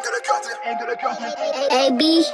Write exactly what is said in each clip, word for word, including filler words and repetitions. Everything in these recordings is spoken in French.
A B.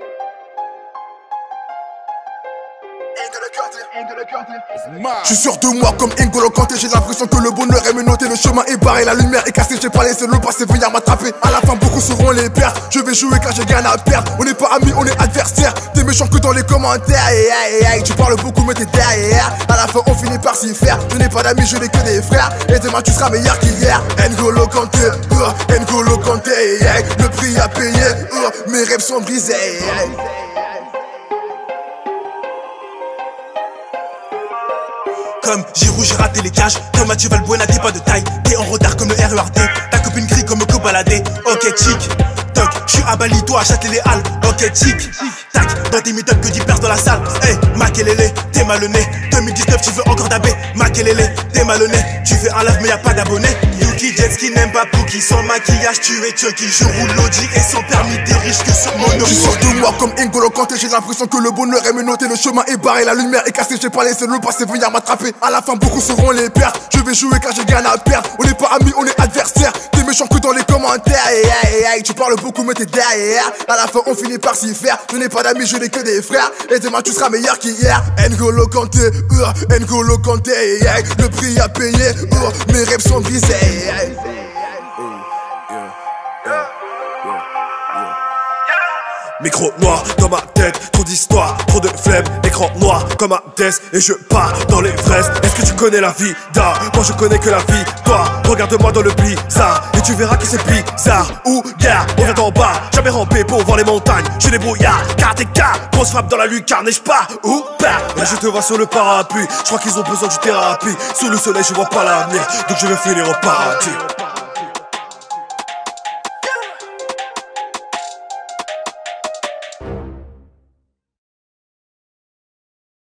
Je suis sûr de moi comme N'Golo Kanté. J'ai l'impression que le bonheur est menotté. Le chemin est barré, la lumière est cassée. J'ai pas laissé le passé venir m'attraper. À la fin beaucoup seront les pertes. Je vais jouer car j'ai rien à perdre. On n'est pas amis, on est adversaires. T'es méchant que dans les commentaires. Hey, hey, hey. Tu parles beaucoup mais t'es derrière. À la fin on finit par s'y faire. Je n'ai pas d'amis, je n'ai que des frères. Et demain tu seras meilleur qu'hier. N'Golo Kanté, uh, N'Golo Kanté, hey. Le prix à payer, uh, mes rêves sont brisés, hey. Comme Giroud, j'ai raté les cages. Comme Mathieu Valbuena, t'es pas de taille. T'es en retard comme le R E R D. Ta copine gris comme Cobaladé. Ok, chic. Toc, j'suis à Bali, toi à Châtelet-les-Halles. Ok, chic. Tac, dans tes méthodes que dix personnes dans la salle. Hey, Makelele, t'es malhonnête. deux mille dix-neuf, tu veux encore dabé. Makelele, t'es malhonnête. Tu fais un live, mais y'a pas d'abonnés. Yuki, Jetski, n'aime pas Pookie. Sans maquillage, tu es Chucky. Je roule l'Audi et sans permis, t'es riche que sur mon Je suis sûr de moi comme N'Golo Kanté. J'ai l'impression que le bonheur est menotté. Le chemin est barré, la lumière est cassée. J'ai pas laissé le passé venir m'attraper. À la fin beaucoup seront les pertes. Je vais jouer car j'ai rien à perdre. On n'est pas amis, on est adversaires. T'es méchant que dans les commentaires. Hey, hey, hey. Tu parles beaucoup mais t'es derrière. À la fin on finit par s'y faire. Je n'ai pas d'amis, je n'ai que des frères. Et demain tu seras meilleur qu'hier. N'Golo Kanté, uh, N'Golo Kanté, hey. Le prix à payer, uh, mes rêves sont brisés, hey. Micro noir dans ma tête, trop d'histoires, trop de flemme, écran noir comme un desk et je pars dans les fraises. Est-ce que tu connais la vie d'art? Moi je connais que la vie. Toi, regarde-moi dans le blizzard et tu verras que c'est bizarre. Ou gare, on vient d'en bas, jamais rampé pour voir les montagnes. Je débrouillard, karatéka, grosse frappe dans la lucarne, n'ai-je pas? Ou pas? Là je te vois sur le parapluie, je crois qu'ils ont besoin du thérapie. Sous le soleil je vois pas l'avenir, donc je vais finir au paradis.